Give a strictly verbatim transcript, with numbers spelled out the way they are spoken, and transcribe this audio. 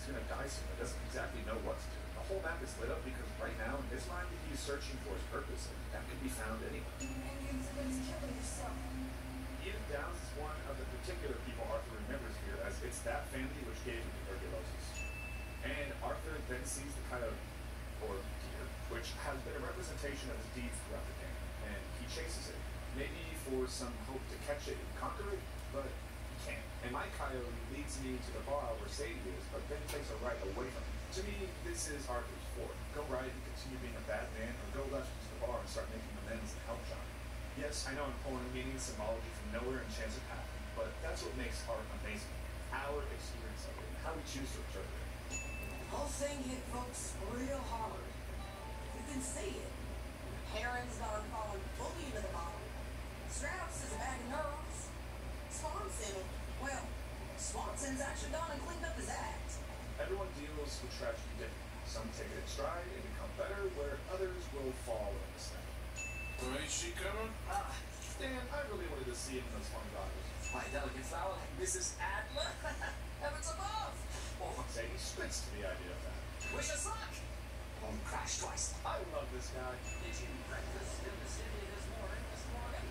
going to die soon, but doesn't exactly know what to do. The whole map is lit up because right now, in his mind, he's searching for his purpose, and that can be found anywhere. And you're killing yourself. Edith Downs is one of the particular people Arthur remembers here, as it's that family which gave him tuberculosis. And Arthur then sees the coyote, or deer, which has been a representation of his deeds throughout the game, and he chases it. Maybe for some hope to catch it and conquer it, but he can't. And my coyote leads me to the bar where Sadie is, but then takes a right away from him. To me, this is Arthur's fork. Go right and continue being a bad man, or go left to the bar and start making amends and help John. Yes, I know I'm pulling a meaning and symbology from nowhere and chance of happening, but that's what makes art amazing. Our experience of it, and how we choose to interpret it. The whole thing hit folks real hard. You can see it. Heron's got her falling fully into the bottom. Strauss is a bag of nerves. Swanson, well, Swanson's actually gone and cleaned up his act. Everyone deals with tragedy differently. Some take it in stride and become better, where others will fall in the snare. Well, ain't she coming? Ah, Dan, I really wanted to see him in those funny bottles. My delicate fowl, Missus Adler, heavens above! Well, I'd say he spits to the idea of that. Wish us luck! Home crash twice. I love this guy. Did you breakfast in the city this morning, this morning?